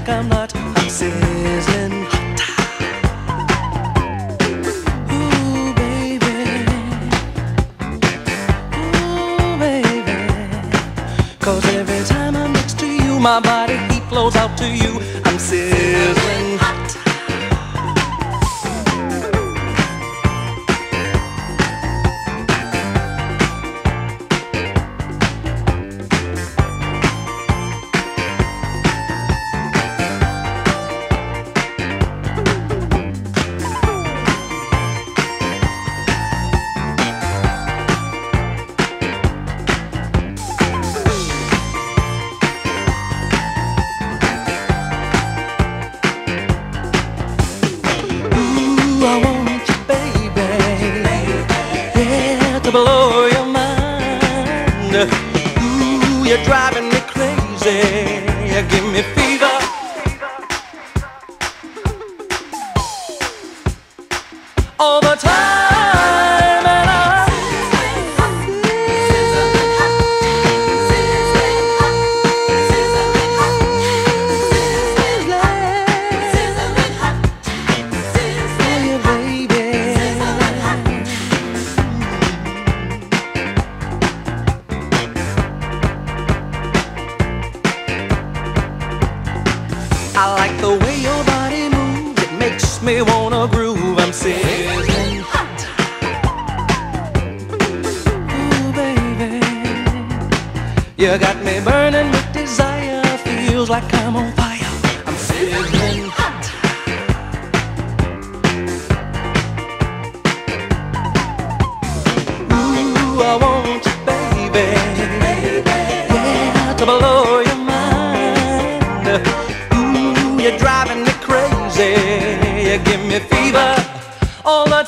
like I'm not. I'm sizzling hot. Ooh, baby. Ooh, baby. 'Cause every time I'm next to you, my body heat flows out to you. I'm sizzling hot. To blow your mind. Ooh, you're driving me crazy. You give me fever. All the time, and I'm sizzling hot, sizzling hot, sizzling hot, sizzling hot, sizzling hot, sizzling hot, baby. I like the way your body moves, it makes me wanna groove. I'm sizzling hot. Ooh, baby. You got me burning with desire, feels like I'm on fire. I'm sizzling hot. Ooh, I want you, baby. Yeah, to blow your mind. You're driving me crazy. You give me fever all the